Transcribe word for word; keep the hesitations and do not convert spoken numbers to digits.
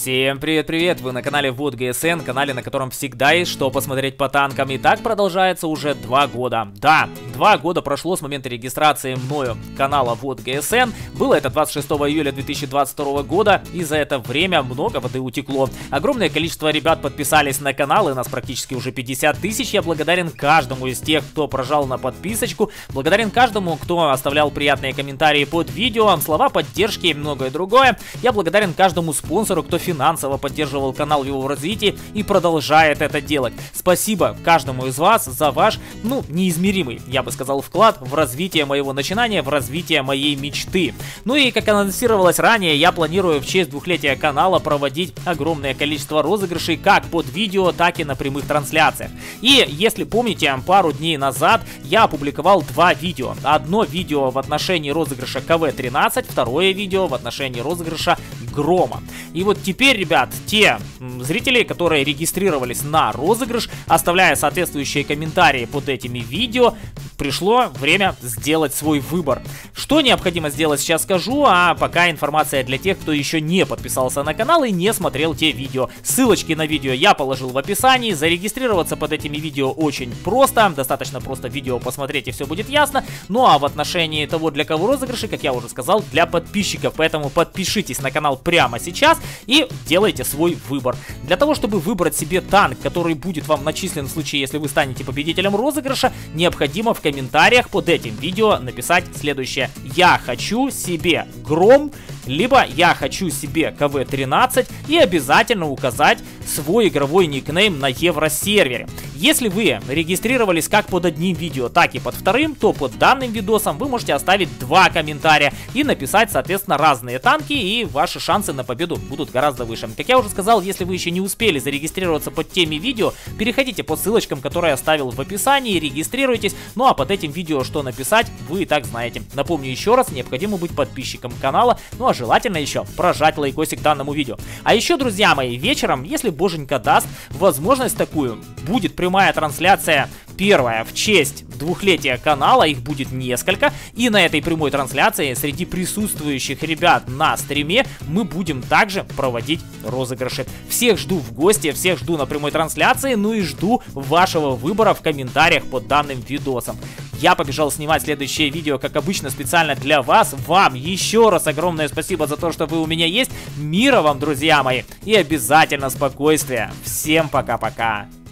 Всем привет-привет! Вы на канале WOOD.ГСН, канале, на котором всегда есть что посмотреть по танкам. И так продолжается уже два года. Да, два года прошло с момента регистрации мною канала WOOD.ГСН. Было это двадцать шестого июля две тысячи двадцать второго года, и за это время много воды утекло. Огромное количество ребят подписались на канал, и нас практически уже пятьдесят тысяч. Я благодарен каждому из тех, кто прожал на подписочку. Благодарен каждому, кто оставлял приятные комментарии под видео, слова поддержки и многое другое. Я благодарен каждому спонсору, кто финансово поддерживал канал в его развитии и продолжает это делать. Спасибо каждому из вас за ваш, ну, неизмеримый, я бы сказал, вклад в развитие моего начинания, в развитие моей мечты. Ну и, как анонсировалось ранее, я планирую в честь двухлетия канала проводить огромное количество розыгрышей как под видео, так и на прямых трансляциях. И, если помните, пару дней назад я опубликовал два видео. Одно видео в отношении розыгрыша ка вэ тринадцать, второе видео в отношении розыгрыша Грома. И вот теперь, ребят, те зрители, которые регистрировались на розыгрыш, оставляя соответствующие комментарии под этими видео, пришло время сделать свой выбор. Что необходимо сделать, сейчас скажу, а пока информация для тех, кто еще не подписался на канал и не смотрел те видео. Ссылочки на видео я положил в описании. Зарегистрироваться под этими видео очень просто, достаточно просто видео посмотреть и все будет ясно. Ну а в отношении того, для кого розыгрыши, как я уже сказал, для подписчиков. Поэтому подпишитесь на канал прямо сейчас и делайте свой выбор. Для того, чтобы выбрать себе танк, который будет вам начислен в случае, если вы станете победителем розыгрыша, необходимо в комментариях под этим видео написать следующее: я хочу себе Гром, либо я хочу себе ка вэ тринадцать, и обязательно указать свой игровой никнейм на евросервере. Если вы регистрировались как под одним видео, так и под вторым, то под данным видосом вы можете оставить два комментария и написать, соответственно, разные танки, и ваши шансы на победу будут гораздо выше. Как я уже сказал, если вы еще не успели зарегистрироваться под теми видео, переходите по ссылочкам, которые я оставил в описании, регистрируйтесь. Ну а под этим видео что написать, вы и так знаете. Напомню еще раз, необходимо быть подписчиком канала, ну а желательно еще прожать лайкосик данному видео. А еще, друзья мои, вечером, если боженька даст возможность такую, будет прямая трансляция. Первая в честь двухлетия канала, их будет несколько, и на этой прямой трансляции среди присутствующих ребят на стриме мы будем также проводить розыгрыши. Всех жду в гости, всех жду на прямой трансляции, ну и жду вашего выбора в комментариях под данным видосом. Я побежал снимать следующее видео, как обычно, специально для вас. Вам еще раз огромное спасибо за то, что вы у меня есть. Мира вам, друзья мои, и обязательно спокойствия. Всем пока-пока.